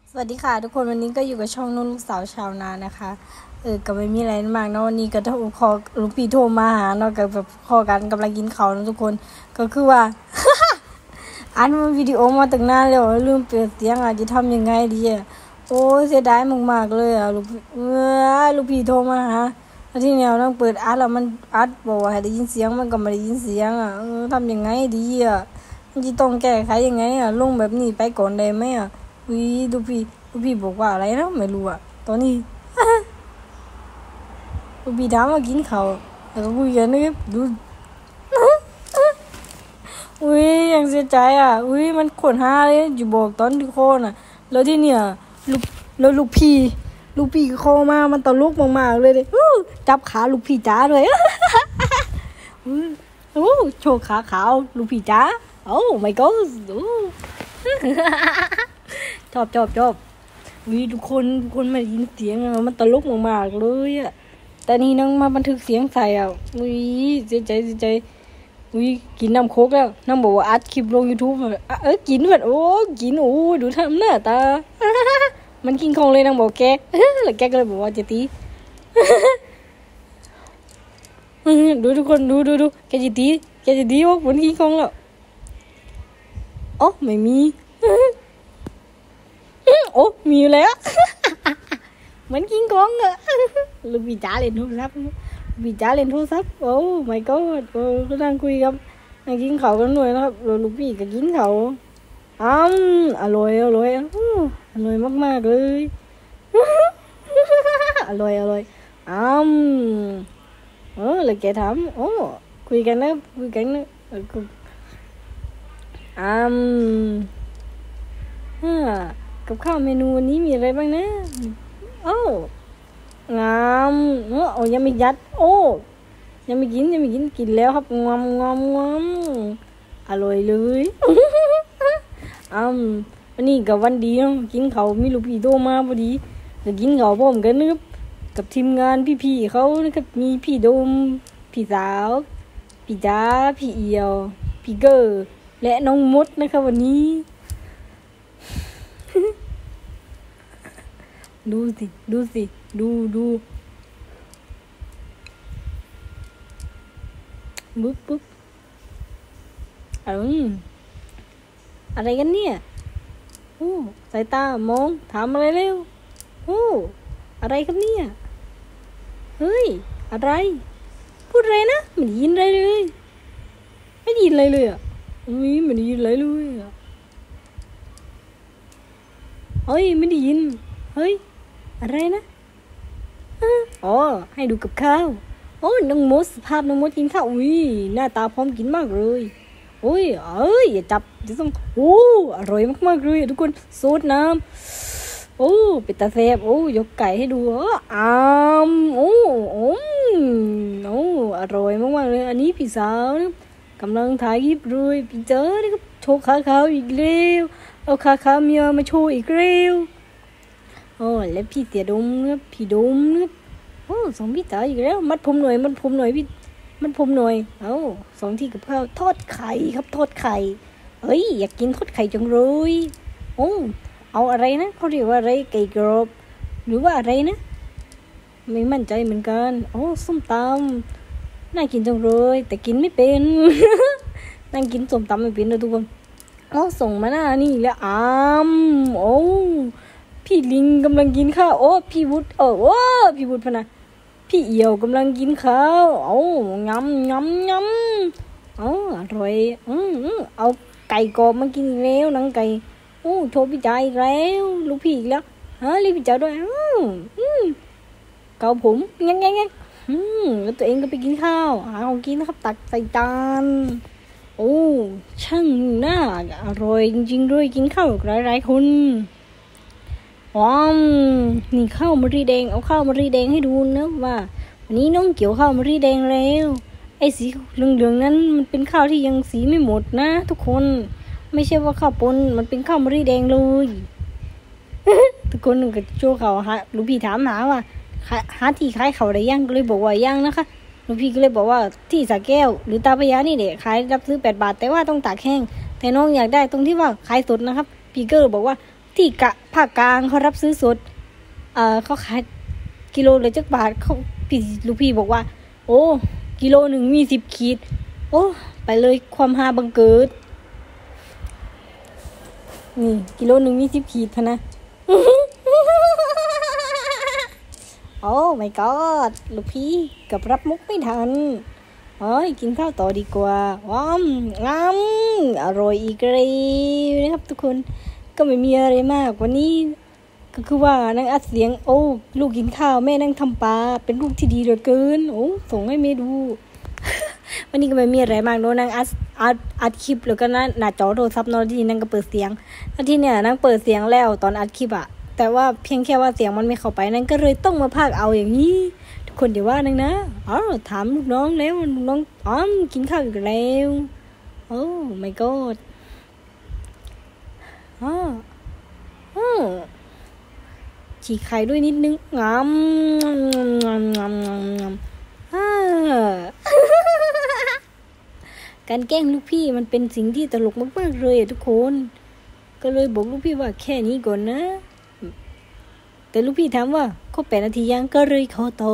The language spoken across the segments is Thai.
สวัสดีค่ะทุกคนวันนี้ก็อยู่กับช่องนุ่นลูกสาวชาวนานะคะก็ไม่มีอะไรมากเนาะวันนี้ก็ถ้าคอลูกพี่โทรมาหาเนาะก็แบบพอกันกำลังกินข้าวนะทุกคนก็คือว่า อันวิดีโอมาตั้งนานแล้วลืมเปิดเสียงจะทำยังไงดีโอ้เสียดายมากๆเลยลูกพี่โทรมาหาแล้วที่แนวต้องเปิดอัดแล้วมันอัดบอกว่าให้ได้ยินเสียงมันก็ไม่ได้ยินเสียงทำยังไงดีมันจะต้องแก้ไขยังไงลงแบบนี้ไปก่อนได้ไหมวิลูกพี่บอกว่าอะไรนะไม่รู้ตอนนี้ ลูกพี่ถามว่ากินข้าวแล้วก็คุยกันนะครับดูอุ้ยยังเสียใจอุ้ยมันขนหาเลยอยู่บอกตอนที่โคนแล้วที่เนี่ยลูกพี่โคมามันตลกมากๆเลยจับขาลูกพี่จ๋าเลยโอ้โชว์ขาขาวลูกพี่จ๋าโอ้ my god ชอบวิทุกคนมายินเสียงมันตลกมากๆเลยแต่นี่นั่งมาบันทึกเสียงใส่วิเสียใจวิกินน้ำโคกแล้วนั่งบอกว่าอัดคลิปลง YouTube กินแบบกินดูทำหน้าตา มันกินของเลยนั่งบอกแกแล้วแกก็เลยบอกว่าจะตีดูทุกคนดูแกจะตีว่ามันกินของแล้วไม่มีมีอยู่แล้วเหมือนกินของลูกพี่จ๋าเล่นโทรศัพท์โอ้ my god ก็นั่งคุยกับนั่งกินข้าวกันหน่อยนะครับลูกพี่ก็กินข้าวอร่อยอร่อยมากๆเลยอร่อยเลยแกถามคุยกันนะกับข้าวเมนูวันนี้มีอะไรบ้างนะงามยังไม่ยัดยังไม่กินแล้วครับงอมอร่อยเลยวันนี้กับวันดีกินเขามีลูกพี่โตมาพอดีจะกินเขาพร้อมกันนะครับกับทีมงานพี่เขานะครับมีพี่โดมพี่สาวพี่จ๋าพี่เอียวพี่เกอร์และน้องมดนะครับวันนี้ ดูสิดูปุ๊บอะไรกันเนี่ยสายตามองถามอะไรเร็วอะไรครับเนี่ยเฮ้ยอะไรพูดอะไรนะไม่ได้ยินอะไรเลยไม่ได้ยินอะไรเลยไม่ได้ยินอะไรเลยไม่ได้ยินอะไรนะให้ดูกับข้าวน้องมดสภาพน้องมดกินข้าวหน้าตาพร้อมกินมากเลยอย่าจับจะต้องอร่อยมากๆเลยทุกคนซดน้ำเป็นตาแซ่บยกไก่ให้ดูอร่อยมากๆเลยอันนี้พี่สาวนะกำลังถ่ายคลิปเลยพี่เจอนี่ก็โชว์ขาขาวอีกแล้วเอาขาขาวเมียมาโชว์อีกแล้วและพี่เตี๋ยดมนะพี่ดมนะสองพี่จ๋าอีกแล้วมัดผมหน่อยพี่มัดผมหน่อยสองที่กับข้าวทอดไข่ครับทอดไข่อยากกินทอดไข่จังเลยเอาอะไรนะเขาเรียกว่าอะไรไก่กรอบหรือว่าอะไรนะไม่มั่นใจเหมือนกันส้มตำน่ากินจังเลยแต่กินไม่เป็น นั่งกินส้มตำไม่เป็นนะทุกคนส่งมาหน้านี่แล้วพี่ลิงกำลังกินข้าวพี่วุฒิพี่วุฒิพนะพี่เอี่ยวกำลังกินข้าวงำอร่อยเอาไก่กรอบมากินอีกแล้วหนังไก่โชว์พี่จ๋าอีกแล้วลูกพี่อีกแล้วเรียกพี่จ๋าด้วยเกาผมงั้นแล้วตัวเองก็ไปกินข้าวหาของกินนะครับตักใส่จานช่างน่าอร่อยจริงๆด้วยกินข้าวกับหลายๆคนนี่ข้าวมะรีแดงเอาข้าวมะรีแดงให้ดูนะว่าวันนี้น้องเกี่ยวข้าวมะรีแดงแล้วไอ้สีเหลืองๆนั้นมันเป็นข้าวที่ยังสีไม่หมดนะทุกคนไม่ใช่ว่าข้าวปนมันเป็นข้าวมะรีแดงเลย ทุกคนก็โชว์เขาลูกพี่ถามหาว่าหาที่ขายเขาได้ยังก็เลยบอกว่ายังนะคะลูกพี่ก็เลยบอกว่าที่สระแก้วหรือตาพญานี่เด็กขายรับซื้อ8 บาทแต่ว่าต้องตากแห้งแต่น้องอยากได้ตรงที่ว่าขายสดนะครับพี่ก็เลยบอกว่าที่ภาคกลางเขารับซื้อสดเขาขายกิโลละจักบาทเขาลูกพี่บอกว่าโอ้กิโลหนึ่งมี10 ขีดโอ้ไปเลยความฮาบังเกิดนี่กิโลหนึ่งมี10 ขีดนะโอ้ my god ลูกพี่กับรับมุกไม่ทันกินข้าวต่อดีกว่าว้ามอร่อยอีกเลยนะครับทุกคนก็ไม่มีอะไรมากวันนี้ก็คือว่านางอัดเสียงโอ้ลูกกินข้าวแม่นั่งทำปลาเป็นลูกที่ดีเหลือเกินโอ้ส่งให้แม่ดู วันนี้ก็ไม่มีอะไรมากโน้นางอัดคลิปแล้วก็หน้าจอโทรศัพท์นอนที่นั่งก็เปิดเสียงแล้วที่เนี่ยนั่งเปิดเสียงแล้วตอนอัดคลิปแต่ว่าเพียงแค่ว่าเสียงมันไม่เข้าไปนั่นก็เลยต้องมาพากเอาอย่างนี้ทุกคนเดี๋ยวว่านั่งนะถามลูกน้องแล้วลูกน้องกินข้าวอีกแล้วโอ้ my god ฉีกไข่ด้วยนิดนึงการแกล้งลูกพี่มันเป็นสิ่งที่ตลกมากๆเลยทุกคนก็เลยบอกลูกพี่ว่าแค่นี้ก่อนนะแต่ลูกพี่ถามว่าก็8 นาทียังก็เลยขอต่อ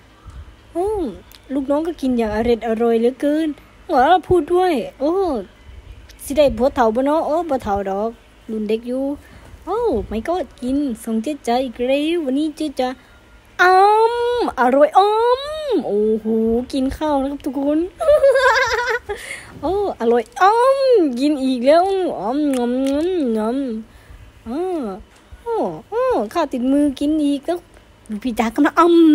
ลูกน้องก็กินอย่างอร่อยเหลือเกินพูดด้วยโอ้สิได้ผัวเฒ่าบ่เนาะโอ้บ่เฒ่าดอกรุ่นเด็กอยู่โอ้ไม่ก็กินส่งเจ๊ใจอีกแล้ววันนี้เจ๊จะอร่อยโอ้โหกินข้าวนะครับทุกคน โอ้อร่อยกินอีกแล้วงมข้าวติดมือกินอีกแล้วดูพี่จ๋ากำลัง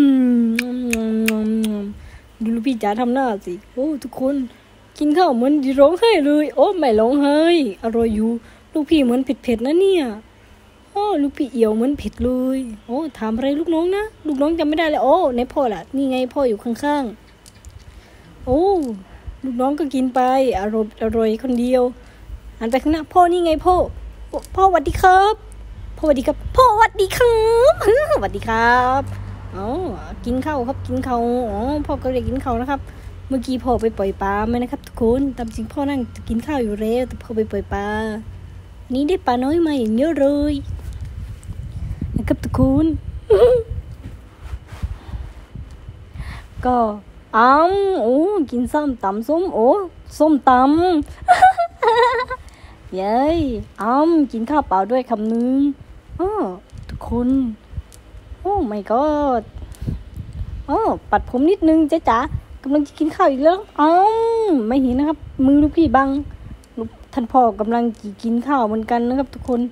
ดูลูกพี่จ๋าทำหน้าสิโอ้ทุกคนกินข้าวเหมือนร้องไห้เลยโอ้ไม่ร้องไห้อร่อยอยู่ลูกพี่เหมือนเผ็ดๆนะเนี่ยลูกพี่เอี่ยวเหมือนเผ็ดเลยโอ้ถามอะไรลูกน้องนะลูกน้องจำไม่ได้เลยโอ้ไหนพ่อล่ะนี่ไงพ่ออยู่ข้างๆโอ้ลูกน้องก็กินไปอร่อยคนเดียวหันไปข้างหน้าพ่อนี่ไงพ่อสวัสดีครับพ่อสวัสดีครับพ่อสวัสดีครับสวัสดีครับกินข้าวครับกินข้าวพ่อก็เลยกินข้าวนะครับเมื่อกี้พ่อไปปล่อยปลาไหมนะครับทุกคนตามจริงพ่อนั่งกินข้าวอยู่แล้วแต่พ่อไปปล่อยปลานี้ได้ปลาน้อยมาอย่างเยอะเลยนะครับทุกคนก็กินส้มตำส้มตำเย้กินข้าวเปล่าด้วยคำนึงทุกคนโอ้ my god ปัดผมนิดนึงจ๊ะจ๋ากำลังจะกินข้าวอีกแล้วไม่เห็นนะครับมือลูกพี่บังท่านพ่อกำลังกินข้าวเหมือนกันนะครับทุกคน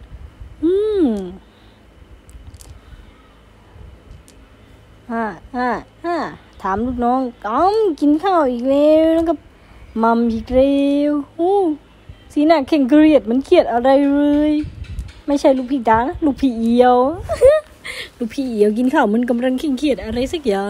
ถามลูกน้องกินข้าวอีกแล้วนะครับมัมอีกแล้วสีหน้าเคร่งเครียดมันเครียดอะไรเลยไม่ใช่ลูกพี่จ๋านะลูกพี่เอียว ลูกพี่เอียวกินข้าวมันกำลังเคร่งเครียดอะไรสักอย่าง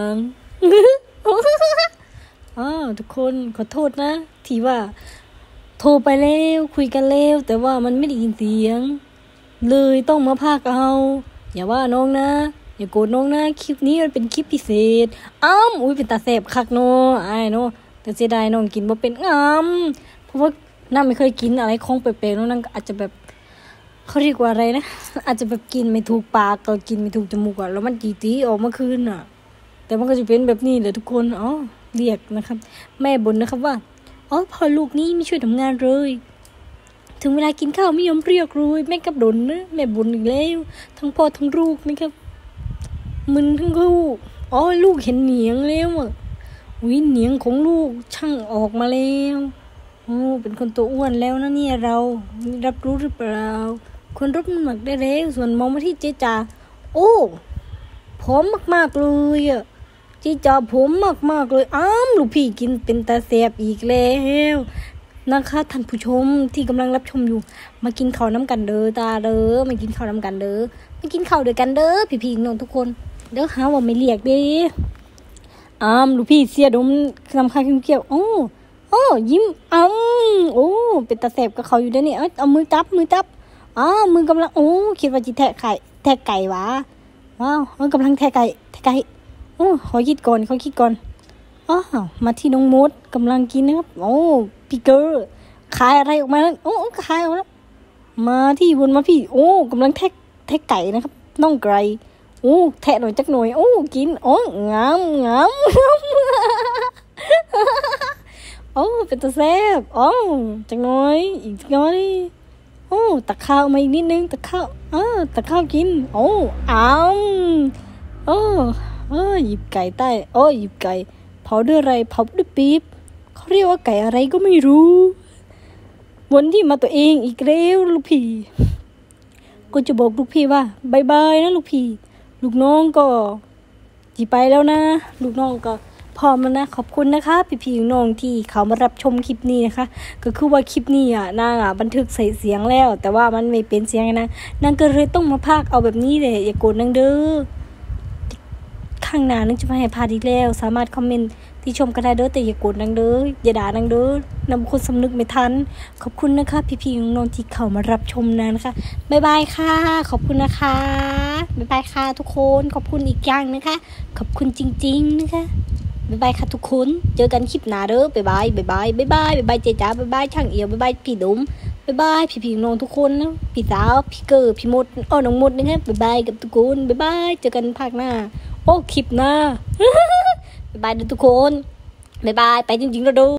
ทุกคนขอโทษนะที่ว่าโทรไปแล้วคุยกันแล้วแต่ว่ามันไม่ได้ยินเสียงเลยต้องมาพากเอาอย่าว่าน้องนะอย่าโกรธน้องนะคลิปนี้มันเป็นคลิปพิเศษเป็นตาแสบคักเนาะเนาะแต่เสียดายน้องกินบ่เป็นเพราะว่าน้าไม่เคยกินอะไรของแปลกๆน้องนั่นอาจจะแบบเขาเรียกว่าอะไรนะอาจจะแบบกินไม่ถูกปากก็กินไม่ถูกจมูกแล้วมันจีออกมาคืนแต่มันก็จะเป็นแบบนี้แหละทุกคนเรียกนะครับแม่บ่นนะครับว่าพอลูกนี้ไม่ช่วยทำงานเลยถึงเวลากินข้าวไม่ยอมเรียกเลยแม่กับบ่นนะแม่บ่นอีกแล้วทั้งพ่อทั้งลูกนะครับมึนทั้งลูกลูกเห็นเหนียงแล้วเหนียงของลูกช่างออกมาแล้วเป็นคนตัวอ้วนแล้วนะเนี่ยเรารับรู้หรือเปล่าคนรับน้ำหนักได้แล้วส่วนมองมาที่เจ๊จ่าผอมมากๆเลยเจ๊จ่าผอมมากๆเลยลูกพี่กินเป็นตาแสบอีกแล้วนะคะท่านผู้ชมที่กำลังรับชมอยู่มากินข้าวน้ำกันเด้อตาเด้อมากินข้าวน้ำกันเด้อมากินข้าวด้วยกันเด้อพี่ๆน้องทุกคนเด้อหาว่าไม่เรียกเด้ลูกพี่เสียดมคำคายเกี่ยวยิ้มเป็นตาแสบกับเขาอยู่เด้อนี่เอามือจับมือกำลังคิดว่าจะแทะไก่วะว้าวกำลังแทะไก่ขอคิดก่อนมาที่น้องมดกำลังกินนะครับพี่เกอร์ขายอะไรออกมาแล้วขายออกแล้วมาที่วนมาพี่โอ้กำลังแทะไก่นะครับน้องไก่โอ้แทะหน่อยจักหน่อยโอ้กินโอ้งามโอ้เป็นตัวแซ่บโอ้จักหน่อยอีกจักหน่อยโอ้ตักข้าวมาอีกนิดนึงตักข้าวตักข้าวกินโอ้โอ้หยิบไก่ใต้หยิบไก่เผาด้วยอะไรเผาด้วยปี๊บเขาเรียกว่าไก่อะไรก็ไม่รู้วนที่มาตัวเองอีกแล้วลูกพี่ก็จะบอกลูกพี่ว่าบายบายนะลูกพี่ลูกน้องก็จีไปแล้วนะลูกน้องก็พร้อมแล้วนะขอบคุณนะคะพี่ๆน้องที่เขามารับชมคลิปนี้นะคะก็คือว่าคลิปนี้นางบันทึกใส่เสียงแล้วแต่ว่ามันไม่เป็นเสียงนะนางก็เลยต้องมาพากเอาแบบนี้เลยอย่าโกรธนางเด้อข้างหน้านึกจะมาให้พาดอีกแล้วสามารถคอมเมนต์ที่ชมกันได้เด้อแต่อย่าโกรธนางเด้ออย่าด่านางเด้อนำคนสำนึกไม่ทันขอบคุณนะคะพี่ๆน้องที่เขามารับชมนะคะบ๊ายบายค่ะขอบคุณนะคะบ๊ายบายค่ะทุกคนขอบคุณอีกอย่างนะคะขอบคุณจริงๆนะคะบ๊ายบายค่ะทุกคนเจอกันคลิปหน้าเด้อบ๊ายบายเจ๊จ๋าบ๊ายบายช่างเอียวบ๊ายบายพี่ดุ๋มบ๊ายบายพี่น้องทุกคนนะพี่สาวพี่เกิร์พี่มดน้องมดนะคะบ๊ายบายกับทุกคนบ๊ายบายเจอกันภาคหน้าโอ้คลิปหน้าบ๊ายบายทุกคนบ๊ายบายไปจริงๆแล้วดู